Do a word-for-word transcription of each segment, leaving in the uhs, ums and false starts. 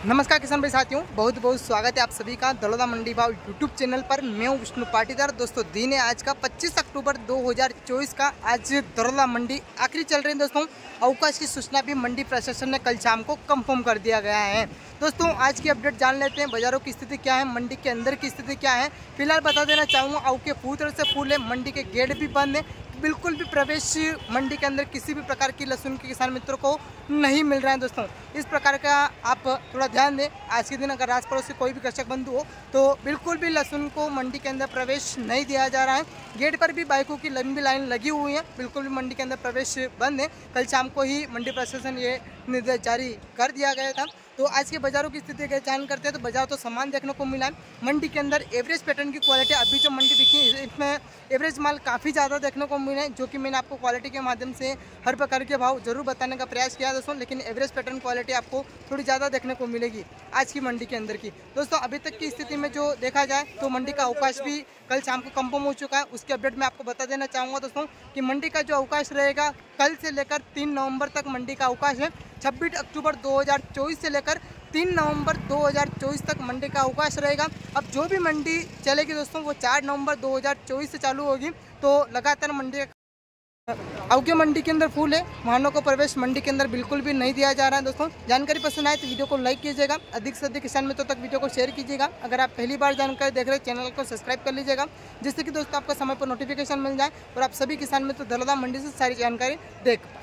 नमस्कार किसान भाई साथियों, बहुत बहुत स्वागत है आप सभी का दलोदा मंडी भाव यूट्यूब चैनल पर। मैं हूं विष्णु पाटीदार। दोस्तों दिन है आज का पच्चीस अक्टूबर दो हज़ार चौबीस का। आज दलोदा मंडी आखिरी चल रही है दोस्तों। अवकाश की सूचना भी मंडी प्रशासन ने कल शाम को कंफर्म कर दिया गया है। दोस्तों आज की अपडेट जान लेते हैं, बाजारों की स्थिति क्या है, मंडी के अंदर की स्थिति क्या है। फिलहाल बता देना चाहूँगा अव के पूरी तरह से फूल है, मंडी के गेट भी बंद है, बिल्कुल भी प्रवेश मंडी के अंदर किसी भी प्रकार की लहसुन के किसान मित्रों को नहीं मिल रहा है। दोस्तों इस प्रकार का आप थोड़ा ध्यान दें। आज के दिन अगर आस पड़ोस से कोई भी कृषक बंधु हो तो बिल्कुल भी लहसुन को मंडी के अंदर प्रवेश नहीं दिया जा रहा है। गेट पर भी बाइकों की लंबी लाइन लगी हुई है, बिल्कुल भी मंडी के अंदर प्रवेश बंद है। कल शाम को ही मंडी प्रशासन ये निर्देश जारी कर दिया गया था। तो आज के बाजारों की स्थिति का जान करते हैं तो बाजार तो समान देखने को मिला है। मंडी के अंदर एवरेज पैटर्न की क्वालिटी अभी जो मंडी दिखी इसमें एवरेज माल काफ़ी ज़्यादा देखने को मिला है, जो कि मैंने आपको क्वालिटी के माध्यम से हर प्रकार के भाव जरूर बताने का प्रयास किया दोस्तों। लेकिन एवरेज पैटर्न क्वालिटी आपको थोड़ी ज़्यादा देखने को मिलेगी आज की मंडी के अंदर की। दोस्तों अभी तक की स्थिति में जो देखा जाए तो मंडी का अवकाश भी कल शाम को कंफर्म हो चुका है। उसके अपडेट मैं आपको बता देना चाहूँगा दोस्तों कि मंडी का जो अवकाश रहेगा कल से लेकर तीन नवंबर तक मंडी का अवकाश है। छब्बीस अक्टूबर दो हज़ार चौबीस से लेकर तीन नवंबर दो हज़ार चौबीस तक मंडी का अवकाश रहेगा। अब जो भी मंडी चलेगी दोस्तों वो चार नवंबर दो हज़ार चौबीस से चालू होगी। तो लगातार मंडी अब के मंडी के अंदर फूल है, वाहनों को प्रवेश मंडी के अंदर बिल्कुल भी नहीं दिया जा रहा है। दोस्तों जानकारी पसंद आए तो वीडियो को लाइक कीजिएगा, अधिक से अधिक किसान मित्रों तक वीडियो को शेयर कीजिएगा। अगर आप पहली बार जानकारी देख रहे हैं चैनल को सब्सक्राइब कर लीजिएगा, जिससे कि दोस्तों आपको समय पर नोटिफिकेशन मिल जाए और आप सभी किसान मित्र दलोदा मंडी से सारी जानकारी देख पाए।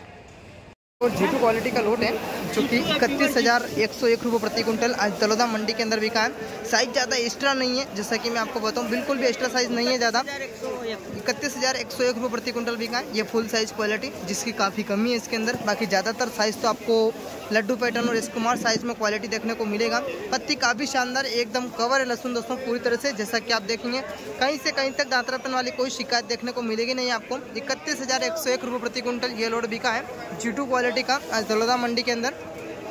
और जीटू क्वालिटी का लोट है जो कि इकतीस हज़ार एक सौ एक रुपये प्रति कुंटल आज दलोदा मंडी के अंदर बिका है। साइज ज़्यादा एक्स्ट्रा नहीं है, जैसा कि मैं आपको बताऊं बिल्कुल भी एक्स्ट्रा साइज नहीं है ज़्यादा। इकतीस हज़ार एक सौ एक रुपये प्रति कुंटल बिका है। ये फुल साइज क्वालिटी जिसकी काफ़ी कमी है इसके अंदर। बाकी ज़्यादातर साइज तो आपको लड्डू पैटर्न और राजकुमार साइज में क्वालिटी देखने को मिलेगा। पत्ती काफ़ी शानदार एकदम कवर है लहसुन दोस्तों पूरी तरह से, जैसा कि आप देखेंगे कहीं से कहीं तक दांतरापन वाली कोई शिकायत देखने को मिलेगी नहीं आपको। इकतीस हज़ार एक सौ एक रुपये प्रति कुंटल ये लोड बिका है जीटू क्वालिटी का आज दलोदा मंडी के अंदर।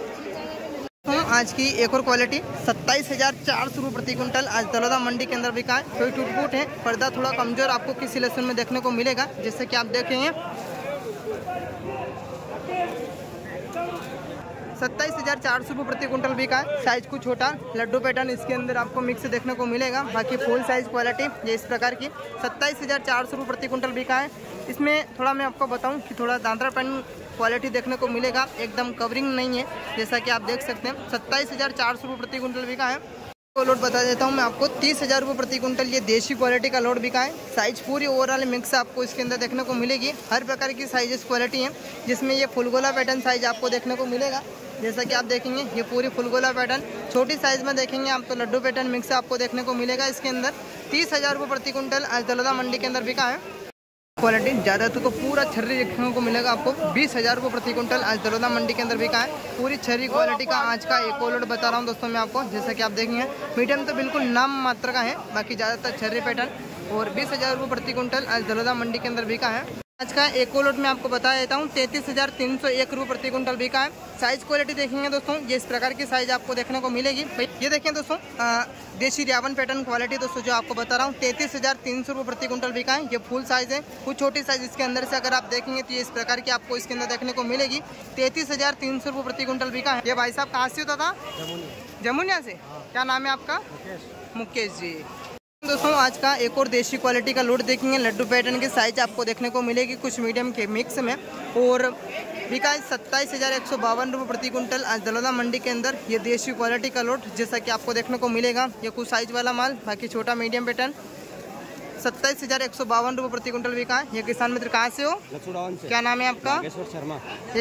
आज की एक और क्वालिटी सत्ताईस हज़ार चार सौ रुपये प्रति कुंटल आज दलोदा मंडी के अंदर बिका है। थोड़ी टूट फूट है, पर्दा थोड़ा कमजोर आपको किसी लहसुन में देखने को मिलेगा, जैसे कि आप देखेंगे सत्ताईस हज़ार चार सौ रुपये प्रति कुंटल बिका है। साइज कुछ छोटा, लड्डू पैटर्न इसके अंदर आपको मिक्स देखने को मिलेगा। बाकी फुल साइज क्वालिटी ये इस प्रकार की सत्ताईस हज़ार चार सौ रुपये प्रति कुंटल बिका है। इसमें थोड़ा मैं आपको बताऊं कि थोड़ा दांतरा पैटर्न क्वालिटी देखने को मिलेगा, एकदम कवरिंग नहीं है, जैसा कि आप देख सकते हैं। सत्ताईस हज़ार चार सौ रुपये प्रति कुंटल बिका है। तो लोड बता देता हूं मैं आपको तीस हज़ार रुपये प्रति कुंटल ये देशी क्वालिटी का लोड बिका है। साइज पूरी ओवरऑल मिक्स आपको इसके अंदर देखने को मिलेगी। हर प्रकार की साइजेस क्वालिटी है, जिसमें ये फुलगोला पैटर्न साइज आपको देखने को मिलेगा, जैसा कि आप देखेंगे ये पूरी फुलगोला पैटर्न। छोटी साइज में देखेंगे आप तो लड्डू पैटर्न मिक्स आपको देखने को मिलेगा इसके अंदर। तीस हज़ार रुपये प्रति कुंटल आज दलोदा मंडी के अंदर बिका है। क्वालिटी ज़्यादातर तो पूरा छर्री देखने को मिलेगा आपको। बीस हज़ार रुपये प्रति कुंटल आज दलोदा मंडी के अंदर बिका है। पूरी छर्री क्वालिटी का आज का एक और लोड बता रहा हूँ दोस्तों मैं आपको, जैसा कि आप देखेंगे मीडियम तो बिल्कुल नाम मात्र का है, बाकी ज़्यादातर छर्री पैटर्न। और बीस हज़ार रुपये प्रति कुंटल आज दलोदा मंडी के अंदर बिका है। आज का एक और लोड मैं आपको बता देता हूँ तैंतीस हज़ार तीन सौ एक रुपये प्रति कुंटल बिका है। साइज क्वालिटी देखेंगे दोस्तों ये इस प्रकार की साइज आपको देखने को मिलेगी। ये देखें दोस्तों आ, देशी रियावन पैटर्न क्वालिटी दोस्तों जो आपको बता रहा हूँ तैंतीस हज़ार तीन सौ रुपये प्रति कुंटल बिका है। ये फुल साइज है, कुछ छोटी साइज इसके अंदर से अगर आप देखेंगे तो ये इस प्रकार की आपको इसके अंदर देखने को मिलेगी। तैंतीस हज़ार तीन सौ रुपये प्रति कुंटल बिका है। ये भाई साहब कहाँ से होता था? जमुनिया से। क्या नाम है आपका? मुकेश जी। दोस्तों आज का एक और देशी क्वालिटी का लोड देखेंगे, लड्डू पैटर्न की साइज आपको देखने को मिलेगी कुछ मीडियम के मिक्स में। और बिका है सत्ताईस हज़ार एक सौ बावन रुपये प्रति कुंटल आज दलोदा मंडी के अंदर। ये देशी क्वालिटी का लोड जैसा कि आपको देखने को मिलेगा। ये कुछ साइज वाला माल, बाकी छोटा मीडियम पैटर्न। सत्ताईस हज़ार एक सौ बावन रुपये प्रति कुंटल बिका है। ये किसान मित्र कहाँ से हो? क्या नाम है आपका? शर्मा।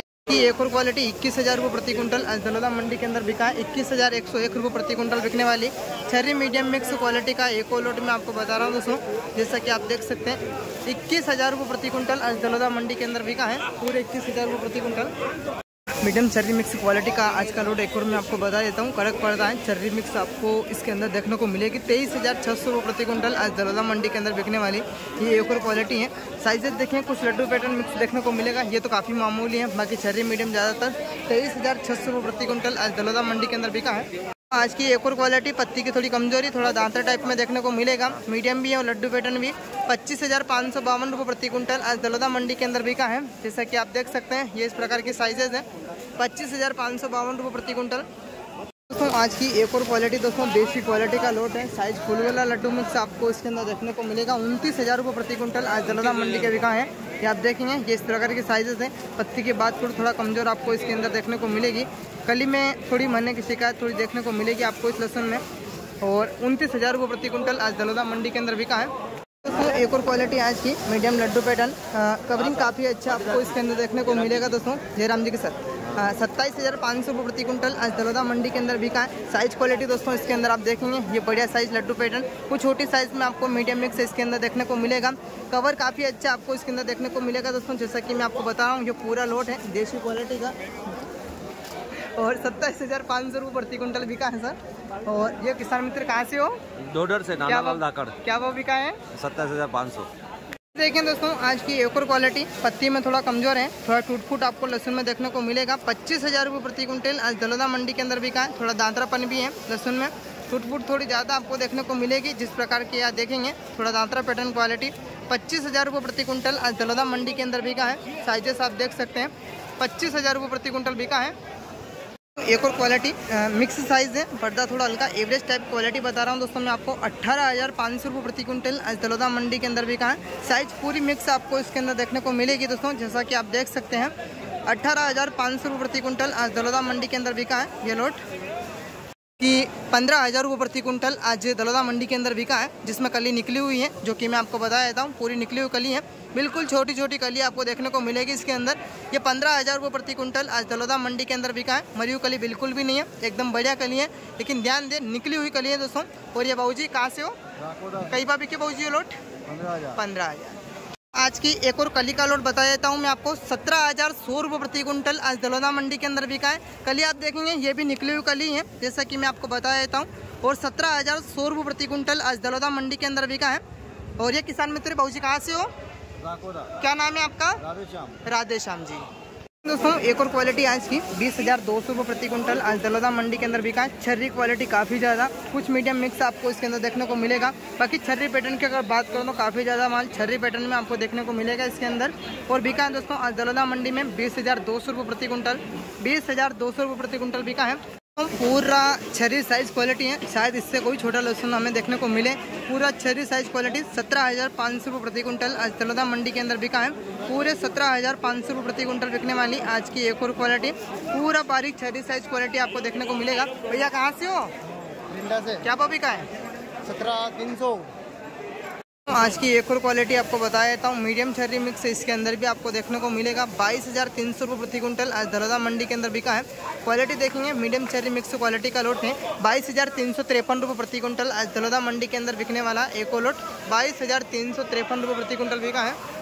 एक और क्वालिटी इक्कीस हज़ार रुपये प्रति कुंटल आज दलोदा मंडी के अंदर बिका है। इक्कीस हज़ार एक सौ एक रुपये प्रति कुंटल बिकने वाली छर्री मीडियम मिक्स क्वालिटी का एक और लोड मैं आपको बता रहा हूँ दोस्तों, जैसा कि आप देख सकते हैं। इक्कीस हज़ार रुपये प्रति कुंटल आज दलोदा मंडी के अंदर बिका है। पूरे इक्कीस हज़ार रुपये प्रति कुंटल मीडियम चर्री मिक्स क्वालिटी का आज का लोड एक और मैं आपको बता देता हूँ। कड़क पर्दा है, चर्री मिक्स आपको इसके अंदर देखने को मिलेगी। तेईस हज़ार छः सौ रुपये प्रति कुंटल आज दलोदा मंडी के अंदर बिकने वाली ये एक और क्वालिटी है। साइजेस देखें कुछ लड्डू पैटर्न मिक्स देखने को मिलेगा, ये तो काफ़ी मामूली है। बाकी चर्री मीडियम ज़्यादातर तेईस हज़ार छः सौ रुपये प्रति कुंटल आज दलोदा मंडी के अंदर बिका है। आज की एक और क्वालिटी पत्ती की थोड़ी कमजोरी, थोड़ा दांतर टाइप में देखने को मिलेगा। मीडियम भी है और लड्डू पैटर्न भी। पच्चीस हज़ार पाँच सौ बावन रुपये प्रति कुंटल आज दलोदा मंडी के अंदर बिका है। जैसा कि आप देख सकते हैं ये इस प्रकार की साइजेज है। पच्चीस हज़ार पाँच सौ बावन रुपये प्रति कुंटल। दोस्तों आज की एक और क्वालिटी दोस्तों देसी क्वालिटी का लोट है। साइज फुल वाला लड्डू मिक्स आपको इसके अंदर देखने को मिलेगा। उनतीस हज़ार रुपये प्रति कुंटल आज दलोदा मंडी के बिका है। ये आप देखेंगे ये इस प्रकार के साइजेस हैं। पत्ती के बाद थोड़ा थोड़ा कमजोर आपको इसके अंदर देखने को मिलेगी। कली में थोड़ी मरने की शिकायत थोड़ी देखने को मिलेगी आपको इस लहसुन में। और उनतीस हज़ार रुपये प्रति कुंटल आज दलोदा मंडी के अंदर बिका है। दोस्तों एक और क्वालिटी आज की मीडियम लड्डू पैटर्न, कवरिंग काफ़ी अच्छा आपको इसके अंदर देखने को मिलेगा। दोस्तों जयराम जी के साथ सत्ताईस हज़ार पाँच सौ रुपये प्रति कुंटल आज दलोदा मंडी के अंदर बिका है। साइज क्वालिटी दोस्तों इसके अंदर आप देखेंगे ये बढ़िया साइज लड्डू पैटर्न, कुछ छोटी साइज में आपको मीडियम मिक्स इसके अंदर देखने को मिलेगा। कवर काफ़ी अच्छा आपको इसके अंदर देखने को मिलेगा। दोस्तों जैसा कि मैं आपको बता रहा हूँ ये पूरा लोट है देसी क्वालिटी का और सत्ताईस हज़ार पाँच सौ रुपये प्रति कुंटल बिका है सर। और ये किसान मित्र कहाँ से हो? डोडर से नानालाल धाकड़। क्या वो बिका है? सत्ताईस हज़ार पाँच सौ। देखें दोस्तों आज की एक और क्वालिटी पत्ती में थोड़ा कमजोर है, थोड़ा टूट फूट आपको लहसुन में देखने को मिलेगा। पच्चीस हज़ार रुपये प्रति कुंटल आज दलोदा मंडी के अंदर बिका है। थोड़ा दांतरापन भी है लहसुन में, टूट फूट थोड़ी ज़्यादा आपको देखने को मिलेगी। जिस प्रकार की आप देखेंगे थोड़ा दांतरा पैटर्न क्वालिटी पच्चीस हज़ार रुपये प्रति कुंटल आज दलोदा मंडी के अंदर बिका है। साइजेस आप देख सकते हैं पच्चीस हज़ार रुपये प्रति कुंटल बिका है। एक और क्वालिटी मिक्स साइज है, पर्दा थोड़ा हल्का एवरेज टाइप क्वालिटी बता रहा हूँ दोस्तों मैं आपको। अट्ठारह हज़ार पाँच सौ रुपये प्रति कुंटल आज दलोदा मंडी के अंदर बिका है। साइज पूरी मिक्स आपको इसके अंदर देखने को मिलेगी दोस्तों जैसा कि आप देख सकते हैं। अट्ठारह हज़ार पाँच सौ रुपये प्रति कुंटल आज दलोदा मंडी के अंदर बिका है। ये लोट कि पंद्रह हज़ार रुपये प्रति कुंटल आज दलोदा मंडी के अंदर बिका है, जिसमें कली निकली हुई है जो कि मैं आपको बता देता हूँ। पूरी निकली हुई कली है, बिल्कुल छोटी छोटी कली आपको देखने को मिलेगी इसके अंदर। ये पंद्रह हज़ार रुपये प्रति कुंटल आज दलोदा मंडी के अंदर बिका है। मरी हुई कली बिल्कुल भी नहीं है, एकदम बढ़िया कली है, लेकिन ध्यान दें निकली हुई कली है दोस्तों। और ये बाबूजी कहाँ से हो? कई बार बिके बाबूजी ये लोट? पंद्रह हज़ार। आज की एक और कली का लोट बता देता हूँ मैं आपको। सत्रह हज़ार सौ रुपये प्रति कुंटल आज दलोदा मंडी के अंदर बिका है। कली आप देखेंगे ये भी निकली हुई कली है जैसा कि मैं आपको बता देता हूँ। और सत्रह हज़ार सौ रुपये प्रति कुंटल आज दलोदा मंडी के अंदर बिका है। और ये किसान मित्र बाबूजी कहाँ से हो? क्या नाम है आपका? राधेश्याम। राधेश्याम जी। दोस्तों एक और क्वालिटी आज की बीस हज़ार दो सौ रुपये प्रति कुंटल आज दलोदा मंडी के अंदर बिका है। छर्री क्वालिटी काफ़ी ज़्यादा, कुछ मीडियम मिक्स आपको इसके अंदर देखने को मिलेगा। बाकी छर्री पैटर्न की अगर बात करूँ तो काफ़ी ज़्यादा माल छर्री पैटर्न में आपको देखने को मिलेगा इसके अंदर। और बिका है दोस्तों आज दलोदा मंडी में बीस हज़ार दो सौ रुपये प्रति कुंटल बीस हज़ार दो सौ रुपये प्रति कुंटल बिका है। पूरा छरी साइज क्वालिटी है, शायद इससे कोई छोटा लहसुन हमें देखने को मिले। पूरा छरी साइज क्वालिटी सत्रह हज़ार पाँच सौ रुपये प्रति कुंटल आज दलोदा मंडी के अंदर बिका है। पूरे सत्रह हज़ार पाँच सौ रुपये प्रति कुंटल बिकने वाली आज की एक और क्वालिटी पूरा बारीक छरी साइज क्वालिटी आपको देखने को मिलेगा। भैया कहाँ से हो? से। क्या भाव बिका है? सत्रह तीन सौ। आज की एक और क्वालिटी आपको बता देता हूँ मीडियम छर्री मिक्स इसके अंदर भी आपको देखने को मिलेगा। बाईस हज़ार तीन सौ रुपये प्रति कुंटल आज दलोदा मंडी के अंदर बिका है। क्वालिटी देखेंगे मीडियम छर्री मिक्स क्वालिटी का लोट है। बाईस हज़ार तीन सौ तिरपन रुपये प्रति कुंटल आज दलोदा मंडी के अंदर बिकने वाला एक और लोट बाईस हज़ार तीन सौ तिरपन रुपये प्रति कुंटल बिका है।